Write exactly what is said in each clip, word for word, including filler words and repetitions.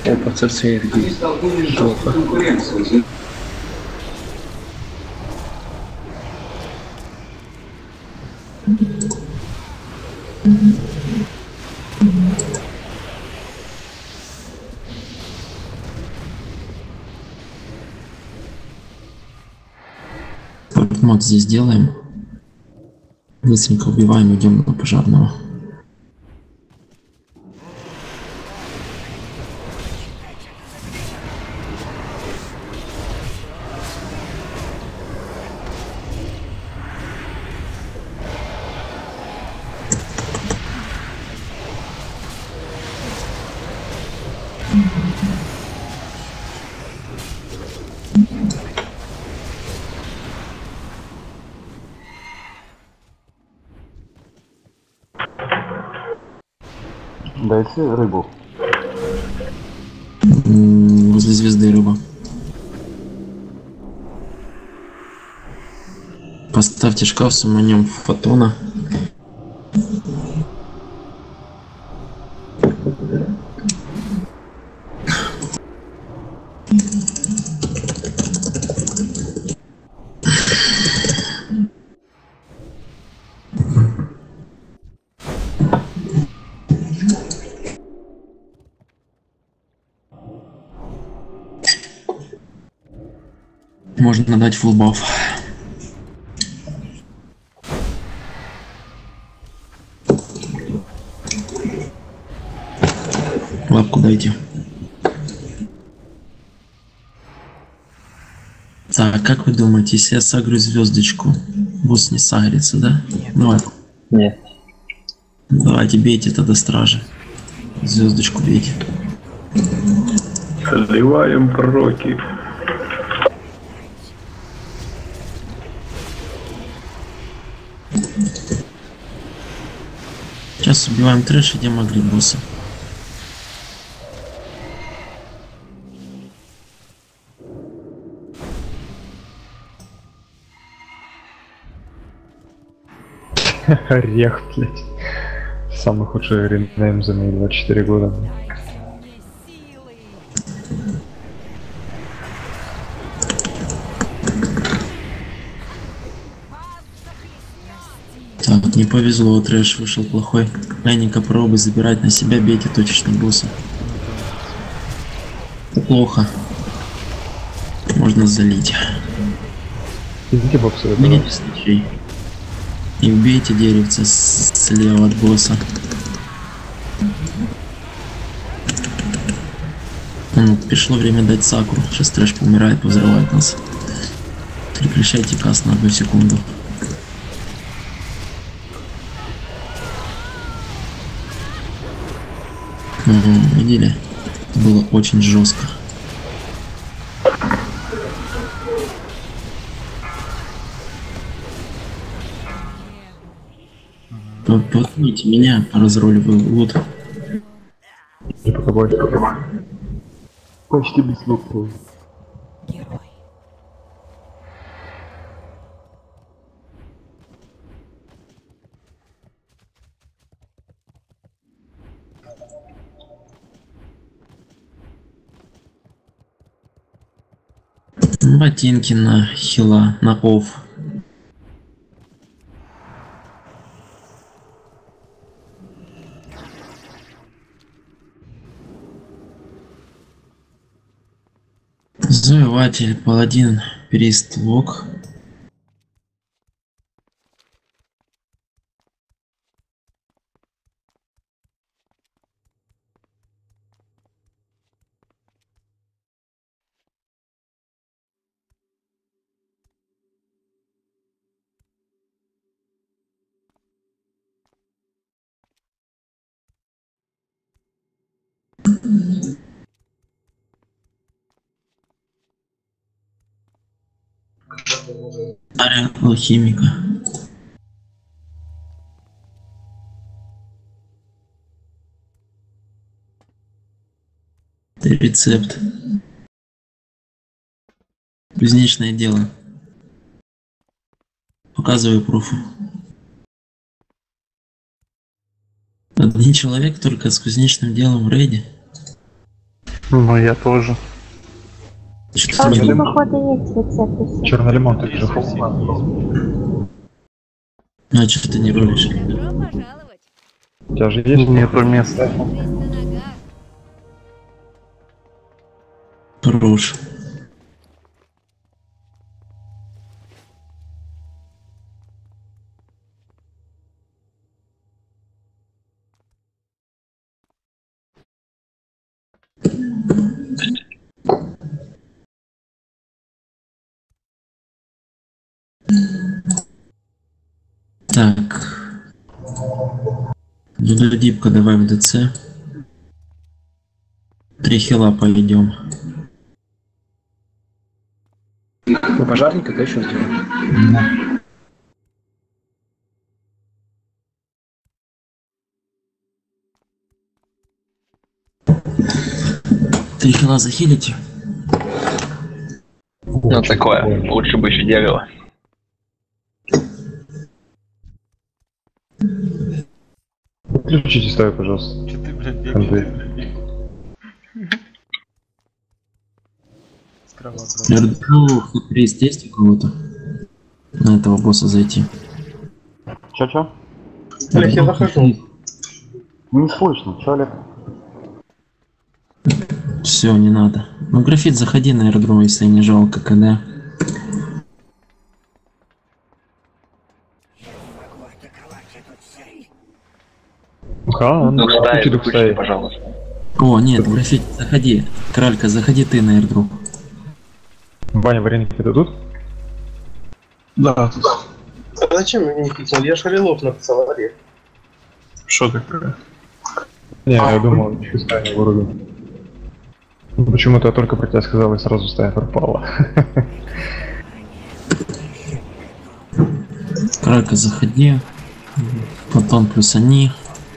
Опа, сердце энергии. Плохо. Мод здесь делаем. Быстренько убиваем, идем на пожарного. Дайте рыбу. М, Возле звезды рыба. Поставьте шкаф с уманем фотона. Можно дать full buff. Лапку дайте. Так, как вы думаете, если я сагрю звездочку, босс не сагрится, да? Давай. Нет. Давайте бейте тогда стражи. Звездочку бейте. Сливаем проки. Сейчас убиваем трэш, идем агрить босса. Орех, блядь. Самый худший ренейм за мои двадцать четыре года. Так, не повезло, трэш вышел плохой. Ленника пробуй забирать на себя, бейте точечно босса. Плохо. Можно залить. Идите боксы. Видите случай. И убейте деревце с- слева от босса. Ну, пришло время дать сакру. Сейчас трэш поумирает, взрывает нас. Прекращайте каст на одну секунду. Угу, видели? Было очень жестко. Поднимите меня по разроливаю лут. И пока будет. Почти без лука. Ботинки на хила, на офф. Завоеватель, паладин, перестлок. Ария алхимика. Рецепт. Кузнечное дело. Показываю пруфы. Один человек только с кузнечным делом в рейде. Ну, я тоже. Что-то А у не тебя, думаю. походу, есть рецепты. Чернолимон, ты же Ну, а что ты не рулишь? Добро пожаловать. У тебя же есть? Нету места. Жизнь на ногах. Хорош. Так. Дудодипка давай в ДЦ. Три хила пойдем. Ну, пожарника ты еще сделал? Три хила захилите? Ну такое, лучше бы еще дерево. Выключите ставь, пожалуйста. Че ты, блядь, Контейнер. Эрдру хитрейст есть у кого-то? На этого босса зайти. Чё-чё? Блять, я захожу. Не слышно, чё, Олег? Все, не надо. Ну, графит, заходи на аэродром, если не жалко, когда. Ха, Ну, ну, ставь, включи дух выключи, ставь. пожалуйста. О, нет, графит, заходи. Кралька, заходи ты на аэродром. Ваня, вареники дадут? Да, тут. А зачем мне не писал? Я Шарилов написал, Олег. Что такое? Не, я думал, ты ставь вырубил. Ну, почему-то я только про тебя сказал, и сразу стая пропала. Кралька, заходи. Потом плюс они.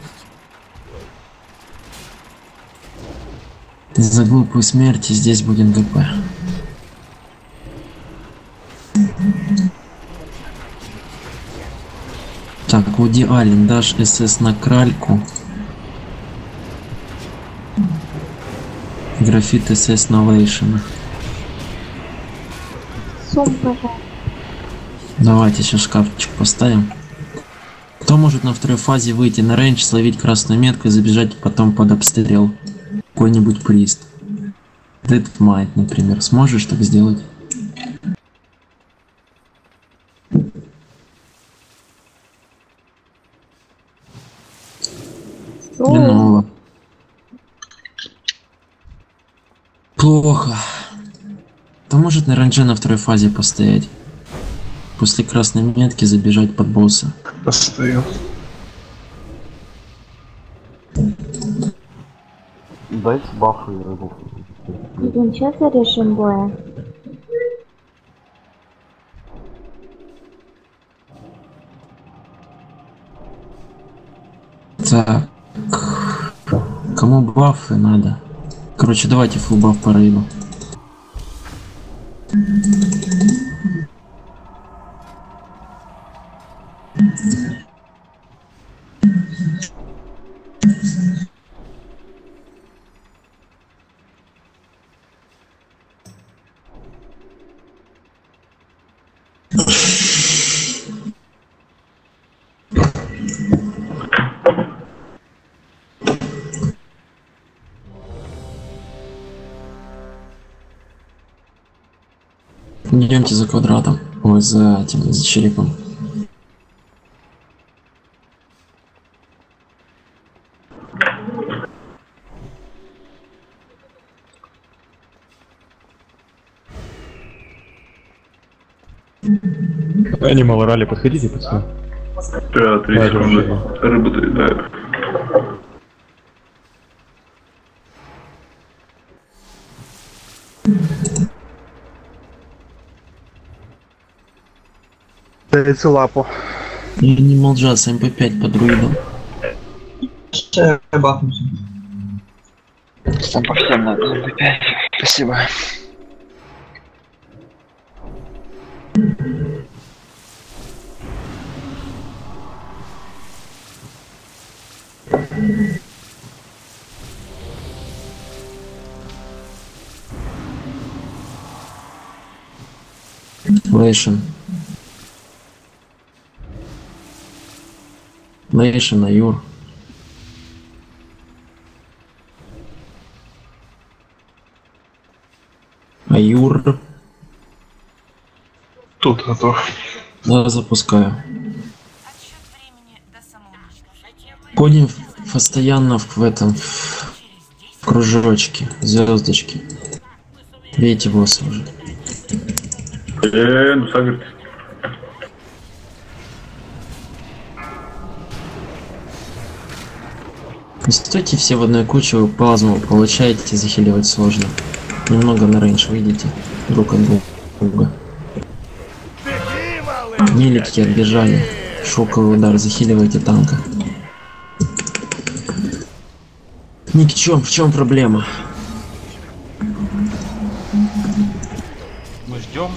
За глупую смерть здесь будет ГП. Так, Вуди Аллен, дашь СС на кральку. Графит СС на Лейшина. Сум, пожалуйста. Давайте сейчас шкафчик поставим. Кто может на второй фазе выйти на рейндж, словить красную метку и забежать потом под обстрел? Какой-нибудь прист. Дедмайт, например. Сможешь так сделать? Хреново. Плохо. Кто может на рейндже на второй фазе постоять? После красной метки забежать под босса. Постою. Дайте бафы и рыбу. Блин, что за режим боя? Так. Кому бафы надо? Короче, давайте фулл баф по рейду. Идемте за квадратом. Ой, за этим, за черепом. Анимал ралли, подходите, пацаны. Да, три Да, секунды. да. Рыбу доедаю. Дайте лапу. Я не молчался, эм пэ пять под друидом. Сейчас я бахнусь. Там по всем надо. Опять. Спасибо. Лейшен. Лейшен, Аюр. Аюр. Тут готов. Я запускаю. Ходим в- постоянно в, в этом в кружочке, звездочки. Видите босса уже. Э, ну Сагр. Не стойте все в одной куче, вы плазму получаете, захиливать сложно. Немного на рейндж выйдите друг от друга. Милики отбежали. Шоковый удар, захиливайте танка. Ни к чем, в чем проблема? Мы ждем.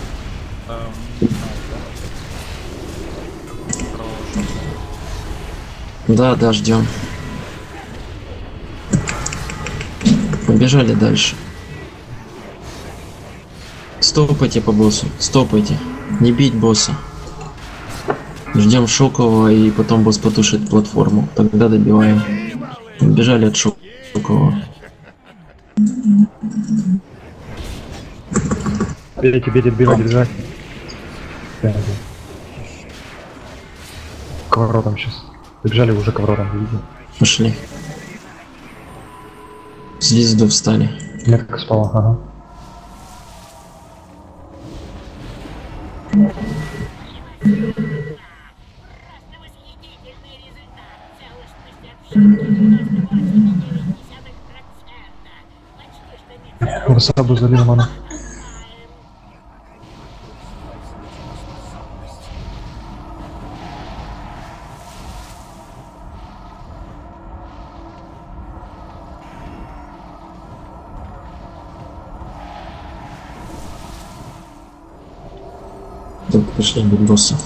Да, да, ждем. Побежали дальше. Стопайте по боссу, стопайте. Не бить босса. Ждем шокового, и потом босс потушит платформу. Тогда добиваем. Бежали от шокового. Бейте, бейте, бейте, бежать. К воротам сейчас. Побежали уже к воротам, видите? Пошли. Звезду встали. Метка спала, ага. Васабу залил мана. Так, пошли бить босса.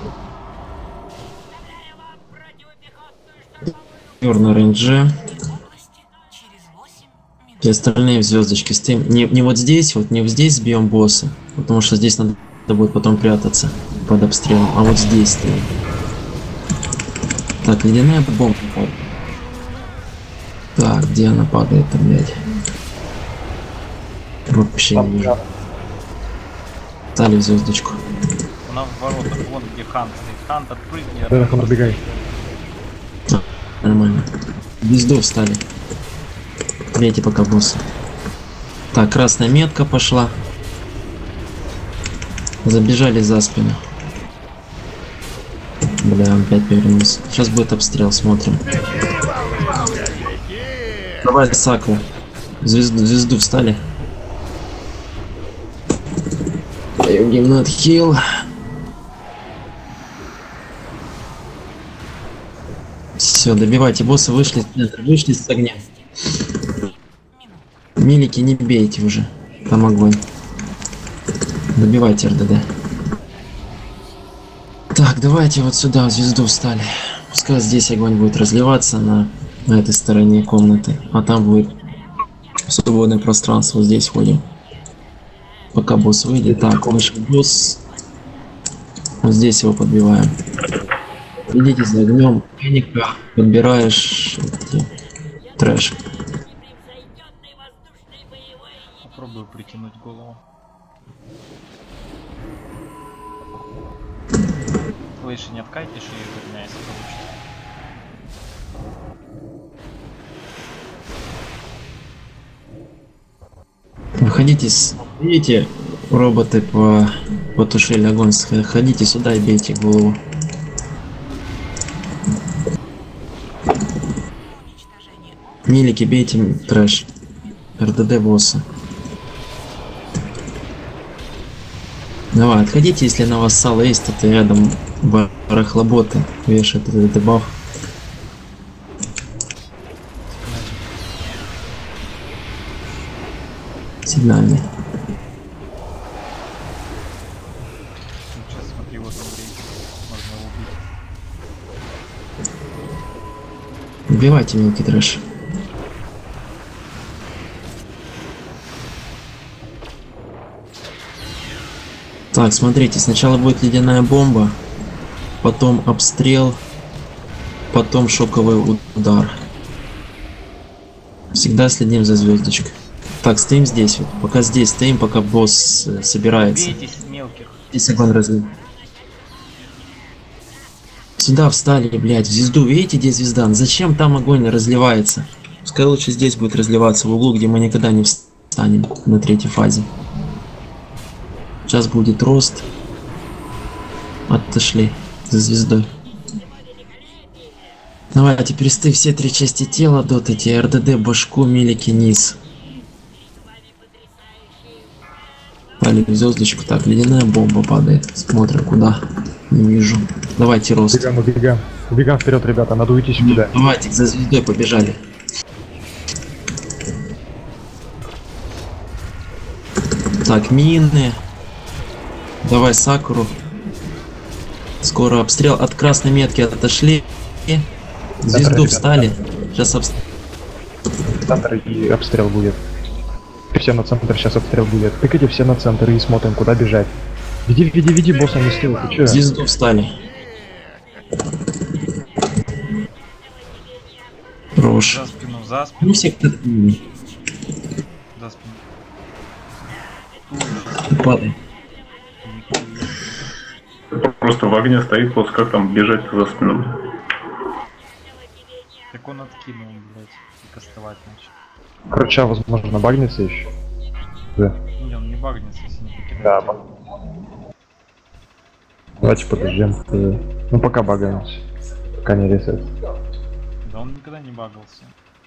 Юр на рейндже. Все остальные в звездочке стоим. Не, не вот здесь, вот не вот здесь бьем босса, потому что здесь надо будет потом прятаться под обстрелом, а вот здесь стоим. Так, ледяная бомба. Так, где она падает-то, блядь? Вообще не вижу. Стали в звездочку. У нас в воротах, вон где Хант стоит. Хант, отпрыгни. Да, Хан, добегай. А, нормально. В звезду встали. Третий пока босс. Так, красная метка пошла. Забежали за спину. Бля, он опять повернулся. Сейчас будет обстрел, смотрим. Давай Саку. Звезду, звезду встали. Даю гимнат хил. Все, добивайте босса, вышли, вышли с огня. Милики не бейте уже. Там огонь. Добивайте РДД. Так, давайте вот сюда в звезду встали. Пускай здесь огонь будет разливаться на, на этой стороне комнаты. А там будет свободное пространство. Здесь ходим. Пока босс выйдет. Так, вышел босс. Вот здесь его подбиваем. Идите за огнем. Паника. Подбираешь эти, трэш. Попробую притянуть голову. Слышь, не откайтишь и верняйся, получится. Выходите с... Видите, роботы по... потушили огонь. Ходите сюда и бейте голову. Милики, бейте трэш. РДД босса. Давай, отходите, если на вас сало есть, это рядом барахлоботы вешают этот дебаф. Сигнальный. Сейчас смотри, вот он рейд. Можно его убить. Убивайте мелкий трэш. Так, Так, смотрите, сначала будет ледяная бомба, потом обстрел, потом шоковый удар. Всегда следим за звездочкой. Так, стоим здесь вот. Пока здесь стоим, пока босс э, собирается. Бейтесь мелких. Здесь огонь разлил. Сюда встали, блядь, в звезду. Видите, где звезда? Зачем там огонь разливается? Пускай лучше здесь будет разливаться, в углу, где мы никогда не встанем на третьей фазе. Сейчас будет рост. Отошли за звездой. Давайте пересты все три части тела, дотати, эр дэ дэ, башку, милики, низ. Дали звездочку. Так, ледяная бомба падает. Смотрим куда. Не вижу. Давайте рост. Убегаем, убегаем. Убегаем вперед, ребята, надо уйти сюда. Давайте за звездой побежали. Так, мины. Давай Сакуру. Скоро обстрел. От красной метки отошли. Звезду встали. Сейчас обстрел. Центр и обстрел будет. Все на центр, сейчас обстрел будет. Тыкайте все на центр и смотрим, куда бежать. Веди, веди, веди, босса не стил, ты чё? Звезду встали. Рош. За спину, за Ну спину, всех топили. за спину. Падай. Просто в огне стоит, вот как там бежать за спину. Так он откинул, блядь, и кастовать начал. Круча, возможно, багнется еще. Да. Не, он не багнется, если не покидает. Да, баг. Давайте подождем. Э, Ну пока багаемся. Пока не ресет. Да он никогда не багался.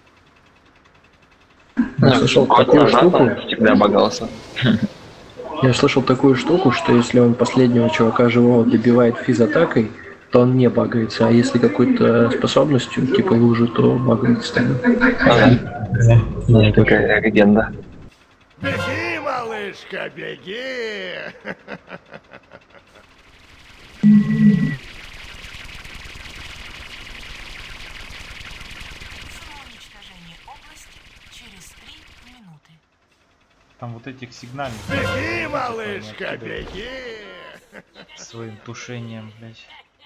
Я слышал такую штуку. Всегда багался. Я слышал такую штуку, что если он последнего чувака живого добивает физ-атакой, то он не багается, а если какой-то способностью, типа лужи, то багается тогда. Ага. Такая легенда. Беги, малышка, беги! Там вот этих сигнальных. Беги, малышка, беги! Своим тушением, блядь.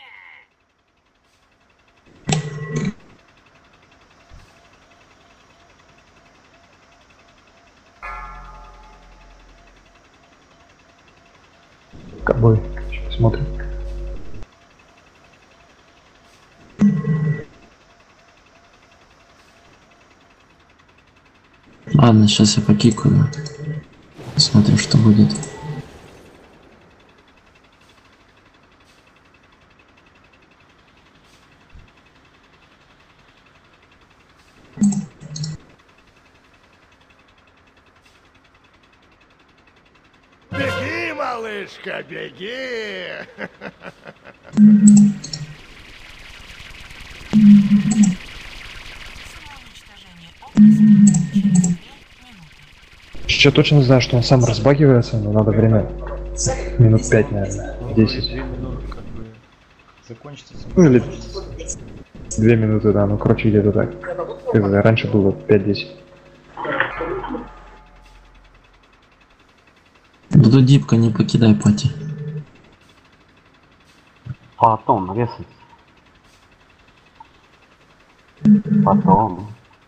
Ковбой. Смотрим. Ладно, сейчас я покикаю. Смотрим, что будет. Беги, малышка, беги! Еще точно знаю, что он сам разбагивается, но надо время. Минут пять, наверное. десять. Две минуты как бы закончится. Ну или две минуты, да, ну короче где-то так. Это раньше было пять-десять. Буду дипка, не покидай пати. Потом резать. Потом.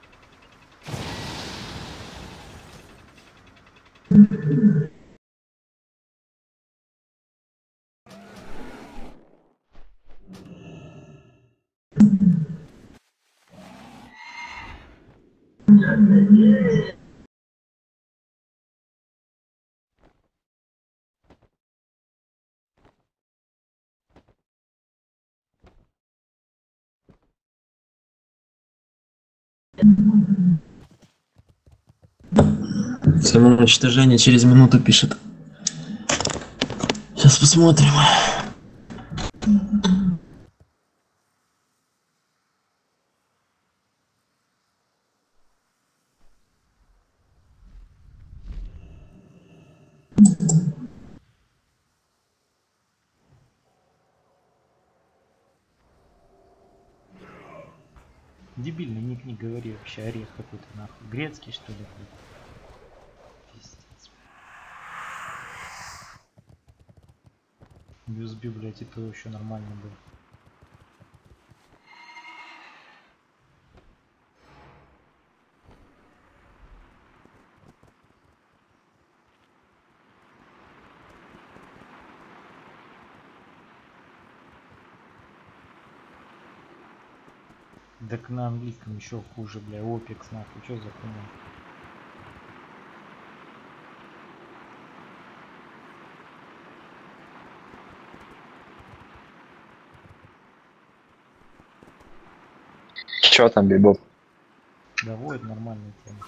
Самоуничтожение через минуту пишет. Сейчас посмотрим. Дебильный ник, не говори вообще, орех какой-то нахуй. Грецкий что ли? Пиздец. ю эс би, блядь, и то еще нормально был. Так на английском еще хуже, бля, опекс нахуй, что за хуйня? Чё там, Бибоп? Да вот, нормальная тема.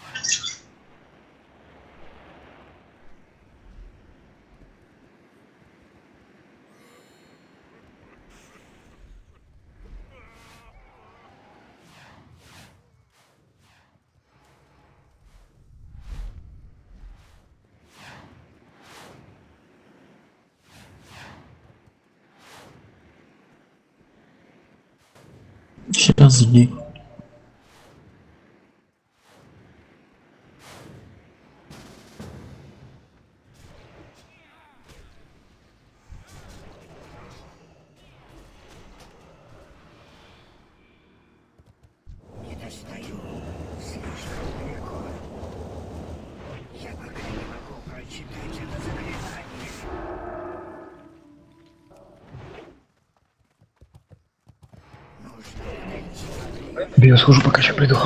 Сейчас жди. Не достаю. Слишком далеко. Я пока не могу прочитать это заклинание. Нужно найти. Я схожу, пока еще приду.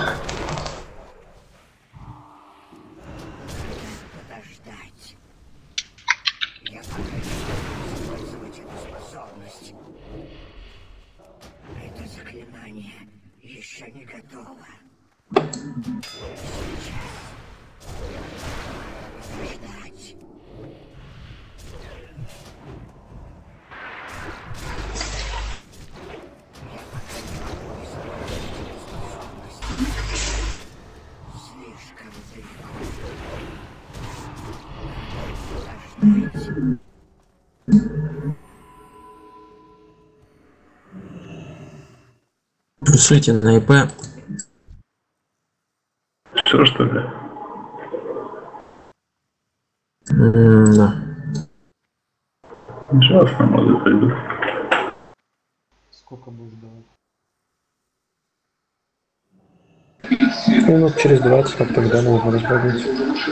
Подождать. Я пока не могу использовать эту способность. Это заклинание еще не готово. Сейчас. Подождать. Слишком далеко. Подождать. Пишите на ИП. Все, что ли? М, Да. Сейчас там надо пойду. Сколько будешь давать? Минут через двадцать, как тогда можно разбавить.